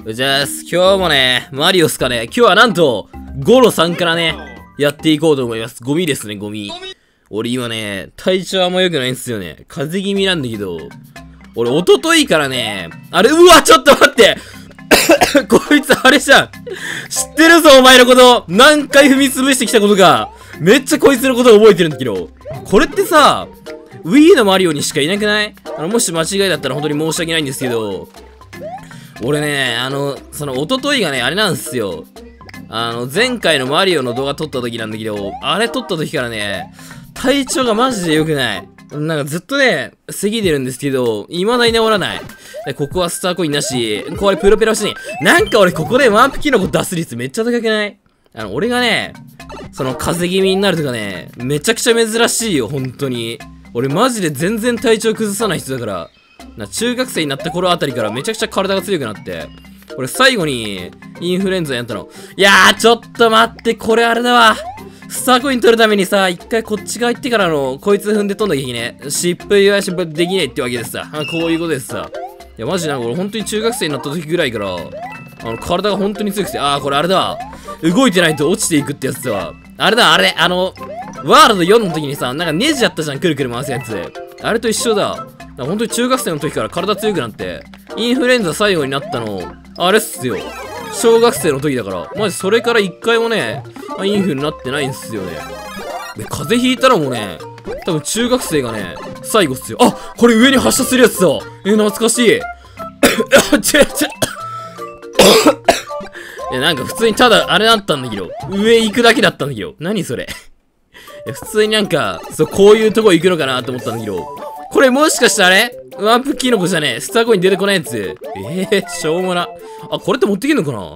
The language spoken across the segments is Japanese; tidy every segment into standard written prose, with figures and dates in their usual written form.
じゃあ、今日もね、マリオっすかね。今日はなんと、ゴロさんからね、やっていこうと思います。ゴミですね、ゴミ。俺今ね、体調あんま良くないんすよね。風邪気味なんだけど、俺、一昨日からね、あれ、うわ、ちょっと待ってこいつあれじゃん。知ってるぞ、お前のこと。何回踏み潰してきたことか。めっちゃこいつのことを覚えてるんだけど。これってさ、Wii のマリオにしかいなくない？もし間違いだったら本当に申し訳ないんですけど、俺ね、一昨日がね、あれなんですよ。前回のマリオの動画撮った時なんだけど、あれ撮った時からね、体調がマジで良くない。なんかずっとね、咳出るんですけど、未だに治らない。で、ここはスターコインなし、これプロペラしに。なんか俺ここでワープキノコ出す率めっちゃ高くない？俺がね、風邪気味になるとかね、めちゃくちゃ珍しいよ、本当に。俺マジで全然体調崩さない人だから。中学生になった頃あたりからめちゃくちゃ体が強くなって、俺最後にインフルエンザやったの。いやー、ちょっと待って、これあれだわ。スターコイン取るためにさ、一回こっち側行ってからこいつ踏んで飛んだきね。失敗は失敗できないってわけですさ。こういうことですさ。いや、マジなんか俺本当に中学生になった時ぐらいから、体が本当に強くて、これあれだわ。動いてないと落ちていくってやつだわ。あれだ、あれ、ワールド4の時にさ、なんかネジあったじゃん、くるくる回すやつ。あれと一緒だ。本当に中学生の時から体強くなって、インフルエンザ最後になったの、あれっすよ。小学生の時だから。マジそれから一回もね、インフルになってないんすよね。で、風邪ひいたのもね、多分中学生がね、最後っすよ。あ、これ上に発射するやつだ。懐かしい。いや、なんか普通にただ、あれだったんだけど、上行くだけだったんだけど、何それ。いや、普通になんか、こういうとこ行くのかなと思ったんだけど、これもしかしてあれワープキノコじゃねえ。スターコイン出てこないやつ。しょうもな。これって持っていけんのかな？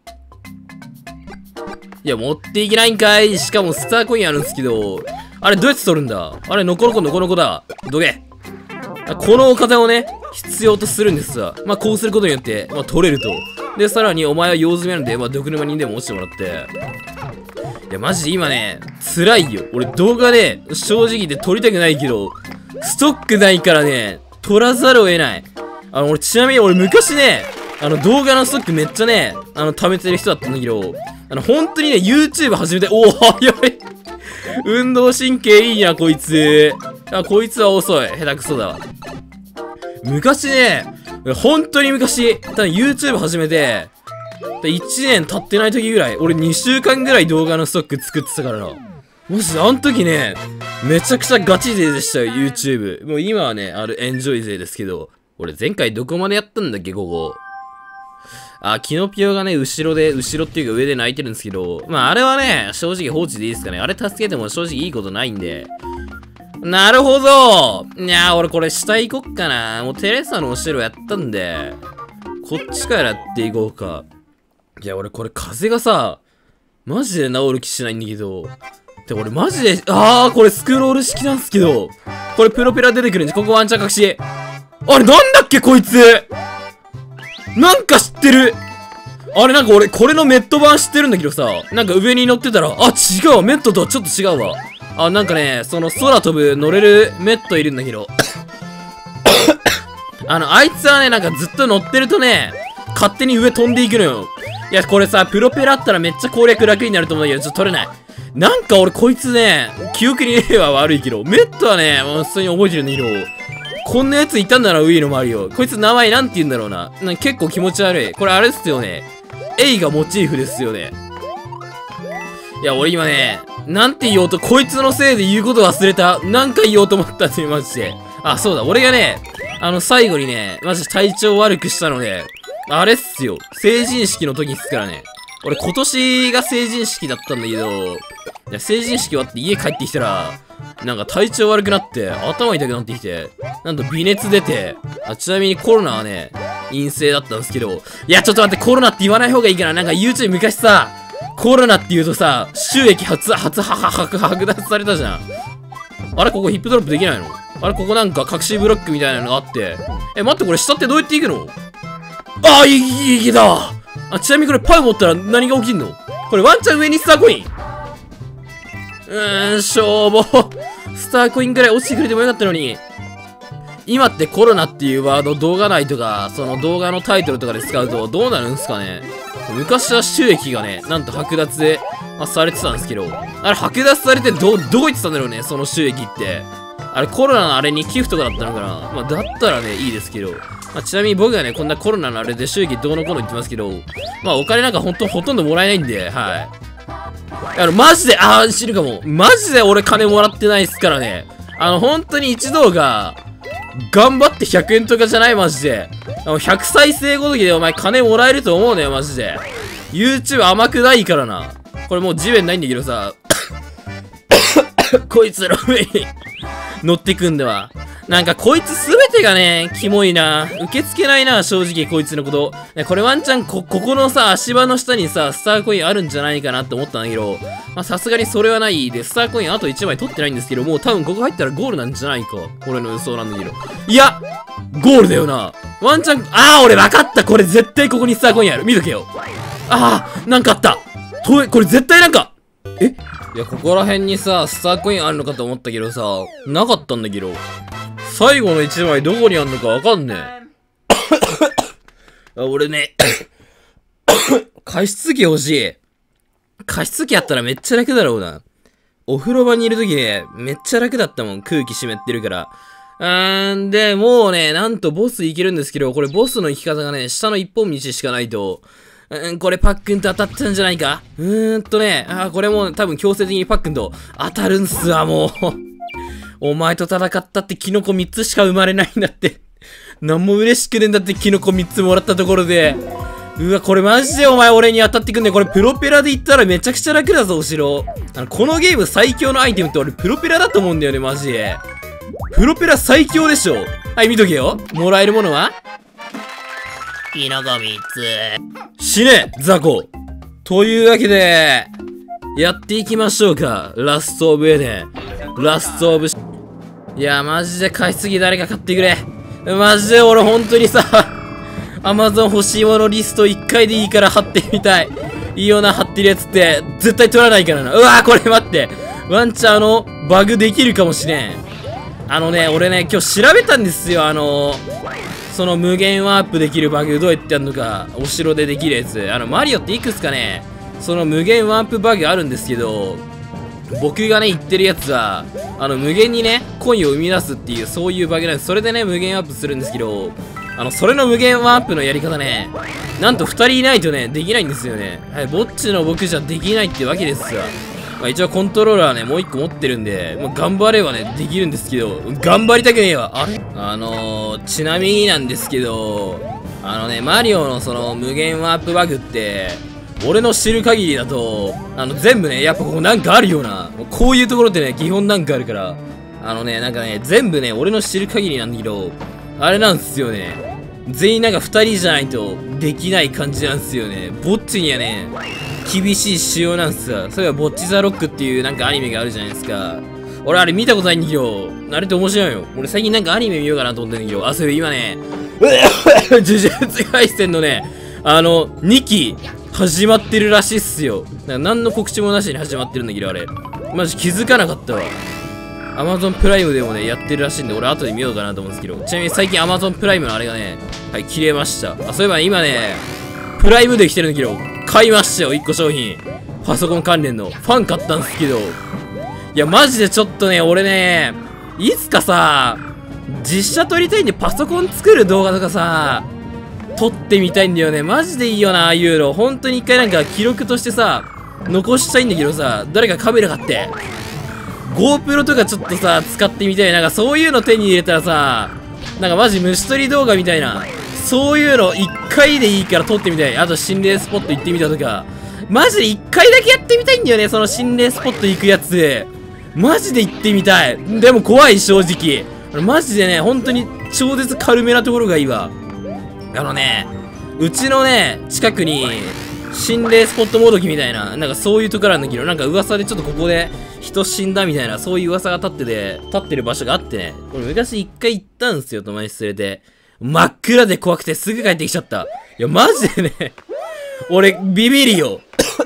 いや、持っていけないんかい。しかもスターコインあるんですけど、あれどうやって取るんだ？あれ、ノコノコだ。どけ。このお方をね、必要とするんですわ。こうすることによって、取れると。で、さらにお前は用済みなんで、毒沼にでも落ちてもらって。いや、マジで今ね、辛いよ。俺動画で、正直で撮りたくないけど、ストックないからね、撮らざるを得ない。俺、ちなみに俺昔ね、動画のストックめっちゃね、貯めてる人だったんだけど、本当にね、YouTube 始めて、早い。運動神経いいな、こいつ。こいつは遅い。下手くそだわ。昔ね、本当に昔、多分 YouTube 始めて、1年経ってない時ぐらい、俺2週間ぐらい動画のストック作ってたからな。マジであの時ね、めちゃくちゃガチ勢でしたよ、YouTube。もう今はね、エンジョイ勢ですけど、俺前回どこまでやったんだっけ、ここ。キノピオがね、後ろっていうか上で泣いてるんですけど、あれはね、正直放置でいいですかね。あれ助けても正直いいことないんで。なるほど。いやー、俺これ下行こっかな。もうテレサの後ろやったんで、こっちからやっていこうか。いや、俺これ風がさ、マジで治る気しないんだけど、で、俺マジで、これスクロール式なんすけど、これプロペラ出てくるんで、ここワンチャン隠し。あれなんだっけこいつなんか知ってる。なんか俺、これのメット版知ってるんだけどさ、なんか上に乗ってたら、違うわ、メットとはちょっと違うわ。なんかね、空飛ぶ乗れるメットいるんだけど、あいつはね、なんかずっと乗ってるとね、勝手に上飛んでいくのよ。いや、これさ、プロペラあったらめっちゃ攻略楽になると思うんだけど、ちょっと取れない。なんか俺こいつね、記憶にねえは悪いけど、メットはね、普通に覚えてるんだけど、こんなやついたんだな、Wiiのマリオ。こいつ名前なんて言うんだろうな。結構気持ち悪い。これあれっすよね。エイがモチーフですよね。いや、俺今ね、なんて言おうと、こいつのせいで言うこと忘れた。なんか言おうと思ったんで、マジで。そうだ、俺がね、最後にね、マジ体調悪くしたので、あれっすよ。成人式の時っすからね。俺今年が成人式だったんだけど、成人式終わって家帰ってきたら、なんか体調悪くなって、頭痛くなってきて、なんと微熱出て、ちなみにコロナはね、陰性だったんですけど、いやちょっと待って、コロナって言わない方がいいかな。なんか YouTube 昔さ、コロナって言うと剥奪されたじゃん。あれここヒップドロップできないの？あれここなんか隠しブロックみたいなのがあって、待ってこれ下ってどうやって行くの？いけた。ちなみにこれパウ持ったら何が起きんの？これワンチャン上にスターコイン。しょうも。スターコインぐらい落ちてくれてもよかったのに。 今ってコロナっていうワード動画内とか、その動画のタイトルとかで使うとどうなるんすかね。昔は収益がね、なんと剥奪で、されてたんですけど、あれ剥奪されてどこ行ってたんだろうね、その収益って。あれコロナのあれに寄付とかだったのかな。だったらね、いいですけど。ちなみに僕がね、こんなコロナのあれで収益どうのこうの言ってますけど、お金なんかほとんどもらえないんで、はい。マジで、死ぬかも。マジで俺金もらってないっすからね。本当に一動画、頑張って100円とかじゃない、マジで。100再生ごときでお前金もらえると思うねよ、マジで。YouTube 甘くないからな。これもう地面ないんだけどさ、こいつの上に乗ってくんだわ。なんかこいつすべてがね、キモいな。受け付けないな、正直こいつのこと。これワンチャンここのさ、足場の下にさ、スターコインあるんじゃないかなって思ったんだけど、さすがにそれはないで、スターコインあと1枚取ってないんですけど、もう多分ここ入ったらゴールなんじゃないか。俺の予想なんだけど。いやゴールだよな。ワンチャン、俺分かった。これ絶対ここにスターコインある。見とけよ。なんかあった。これ絶対なんか、いや、ここら辺にさ、スターコインあるのかと思ったけどさ、なかったんだけど。最後の1枚どこにあんのかわかんねえ。俺ね、加湿器欲しい。加湿器あったらめっちゃ楽だろうな。お風呂場にいるときね、めっちゃ楽だったもん。空気湿ってるから。で、もうね、なんとボスいけるんですけど、これボスの生き方がね、下の一本道しかないと、これパックンと当たったんじゃないか。これも多分強制的にパックンと当たるんすわ、もう。お前と戦ったってキノコ3つしか生まれないんだって。なんも嬉しくねえんだってキノコ3つもらったところで。うわ、これマジでお前俺に当たってくんね。これプロペラで言ったらめちゃくちゃ楽だぞ、お城。このゲーム最強のアイテムって俺プロペラだと思うんだよね、マジで。プロペラ最強でしょ。はい、見とけよ。もらえるものはキノコ3つ。死ね、ザコ。というわけで、やっていきましょうか。ラストオブエデン。ラストオブ、いや、マジで加湿器誰か買ってくれ。マジで俺本当にさ、アマゾン欲しいものリスト1回でいいから貼ってみたい。いいよな、貼ってるやつって、絶対取らないからな。うわー、これ待って。ワンチャンバグできるかもしれん。俺ね、今日調べたんですよ。その無限ワープできるバグどうやってやるのか、お城でできるやつ。マリオっていくつかね、その無限ワープバグあるんですけど、僕がね、言ってるやつは、無限にね、コインを生み出すっていう、そういうバグなんです。それでね、無限ワープするんですけど、それの無限ワープのやり方ね、なんと2人いないとね、できないんですよね。はい、ぼっちの僕じゃできないってわけですわ。一応コントローラーね、もう1個持ってるんで、頑張ればね、できるんですけど、頑張りたくねえわ。ちなみになんですけど、マリオのその無限ワープバグって、俺の知る限りだと、全部ね、やっぱここなんかあるような、こういうところってね、基本なんかあるから、なんかね、全部ね、俺の知る限りなんだけど、あれなんすよね。全員なんか2人じゃないとできない感じなんすよね。ぼっちにはね、厳しい仕様なんすよ。それはボッチザロックっていうなんかアニメがあるじゃないですか。俺あれ見たことないんだけど、あれって面白いよ。俺最近なんかアニメ見ようかなと思ってんだけど、それ今ね、呪術廻戦のね、2期、始まってるらしいっすよ。何の告知もなしに始まってるんだけど、あれ。マジ気づかなかったわ。Amazon プライムでもね、やってるらしいんで、俺後で見ようかなと思うんですけど。ちなみに最近 Amazon プライムのあれがね、はい、切れました。そういえば今ね、プライムで来てるんだけど、買いましたよ、1個商品。パソコン関連の。ファン買ったんすけど。いや、マジでちょっとね、俺ね、いつかさ、実写撮りたいんでパソコン作る動画とかさ、撮ってみたいんだよね。マジでいいよな、ああいうの。本当に一回なんか記録としてさ、残したいんだけどさ、誰かカメラ買って。GoPro とかちょっとさ、使ってみたい。なんかそういうの手に入れたらさ、なんかマジ虫取り動画みたいな。そういうの一回でいいから撮ってみたい。あと心霊スポット行ってみたとか。マジで一回だけやってみたいんだよね、その心霊スポット行くやつ。マジで行ってみたい。でも怖い、正直。マジでね、本当に超絶軽めなところがいいわ。うちのね、近くに、心霊スポットもどきみたいな、なんかそういうところなんだけど、なんか噂でちょっとここで人死んだみたいな、そういう噂が立ってる場所があってね、俺昔一回行ったんすよ、友達連れて。真っ暗で怖くてすぐ帰ってきちゃった。いや、マジでね、俺、ビビりよ。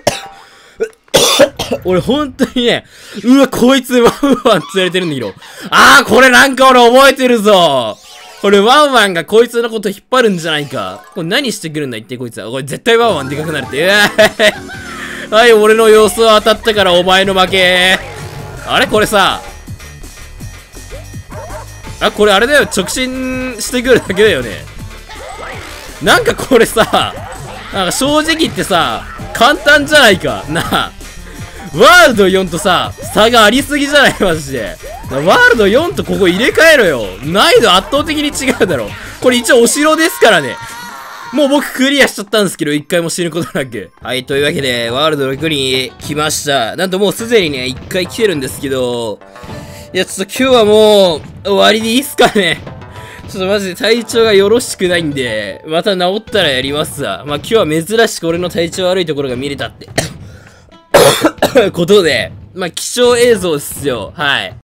俺、本当にね、うわ、こいつワンワン連れてるんだけど。これなんか俺覚えてるぞ。 俺、ワンワンがこいつのこと引っ張るんじゃないか。これ何してくるんだ言ってこいつは。これ絶対ワンワンでかくなるって。はい、俺の予想当たったからお前の負け。あれこれさ。あ、これあれだよ。直進してくるだけだよね。なんかこれさ、なんか正直言ってさ、簡単じゃないか。なあ。ワールド4とさ、差がありすぎじゃないマジで。ワールド4とここ入れ替えろよ。難易度圧倒的に違うだろ。これ一応お城ですからね。もう僕クリアしちゃったんですけど、一回も死ぬことなく。はい、というわけで、ワールド6に来ました。なんともうすでにね、一回来てるんですけど、いや、ちょっと今日はもう、終わりでいいっすかね。ちょっとマジで体調がよろしくないんで、また治ったらやりますわ。まあ今日は珍しく俺の体調悪いところが見れたって。ことで、まあ貴重映像っすよ。はい。